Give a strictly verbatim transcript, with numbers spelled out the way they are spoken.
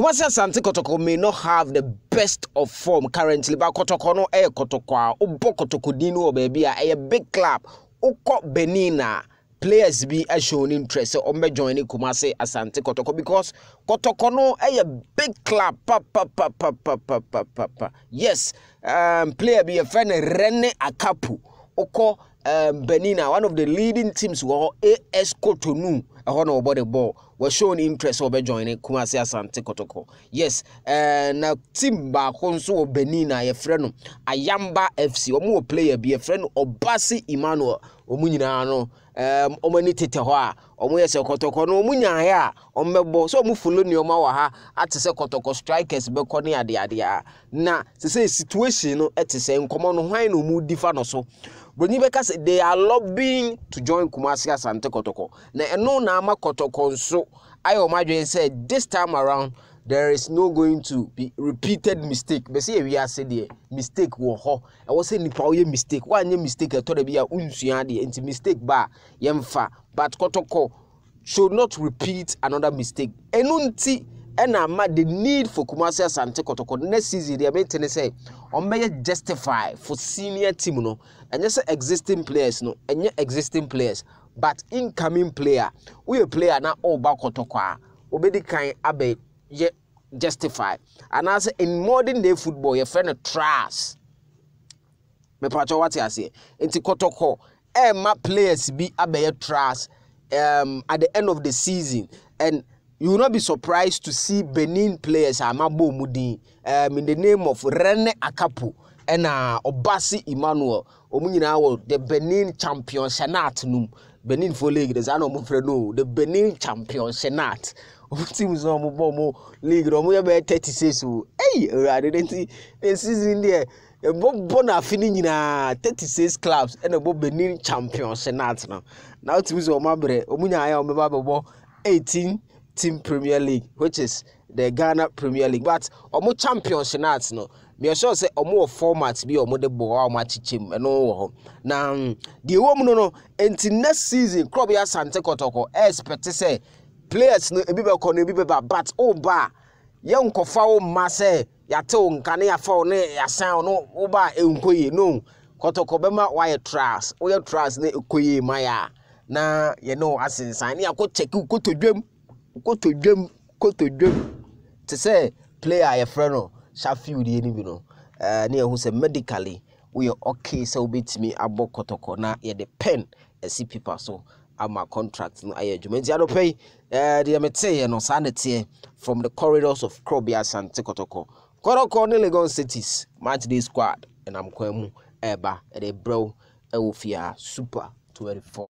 Kumasi Asante Kotoko may not have the best of form currently, but Kotoko no eh Kotoko Obo Kotoko Dino baby a big club. Oko Benin players be a shown interest or me joining Kumasi Asante Kotoko because Kotoko no a big club. Pa, pa, pa, pa, pa, pa, pa, pa, pa. Yes, um, player be a friend Rene Akapu. Oko um, Benin, one of the leading teams were A S Cotonou. A honor about the ball was shown interest over joining Kumasi Asante Kotoko. Yes, uh, now team ba konso Benin a friend Ayamba F C. Omo player be a friend Obasi Emmanuel. Omunyina no um omani tete ho a omo yese Kotoko no omunya ya ommebo so omu follow ni oma wa ha atese Kotoko strikers be ko ne ade ade a na se situation no etese nkomo no hwan no mu difa no so Brony Beka say they are lobbying to join Kumasi Asante Kotoko. Na eno na ama Kotoko nso ayo madwen say this time around there is no going to be repeated mistake. Be say we are say the mistake wo ho. E wo say nipa wo ye mistake. Wa anye mistake e to da bia unsua de enti mistake ba yemfa. But Kotoko should not repeat another mistake. Enu nti ena ma the need for Kumasi Asante Kotoko next season they maintain say on may justify for senior team no and just existing players no and existing players but incoming player we a player na all ba Kotoko obedi kan abe ye justify and as in modern day football your friend trust me pacho what you say enti Kotoko e ma players be abe trust um at the end of the season and you will not be surprised to see Benin players amabo mudi um in the name of Rene Akapu and uh, Obasi Emmanuel omunyina wo the Benin champion Senat num Benin for league there's no no the Benin champion Senat teams no mo league no mo be thirty-six so hey I didn't see the season there e bo bona fini nyina thirty-six clubs and a Benin champion Senat no now teams o mabre omunya ya o meba bo eighteen team Premier League, which is the Ghana Premier League. But omo champions nights no. Me sure say omo formats be omo de ball match chim and no. Now the woman no no until next season club ya Asante Kotoko expect say players no ebi be ko no ebi be ba but oh ba ye nkofa o ma say ya te nkane ya fa ne ya san no o ba enkoye no Kotoko be ma why trust o ya trust ne ekoye maya na ye know asensan ne akọ check ko to dwam Koto dwem koto dwem to say player your friend no Sheffield ye ni bi no eh na who say medically we are okay so bit me abo Kotoko na ye the pen e si paper so ama contract no aye dwuma nti adopay eh de mete ye no sanete from the corridors of Krobia Asante Kotoko Kotoko ne Lagos cities match day squad and I'm kwemu eba e de bro e wo fia super twenty-four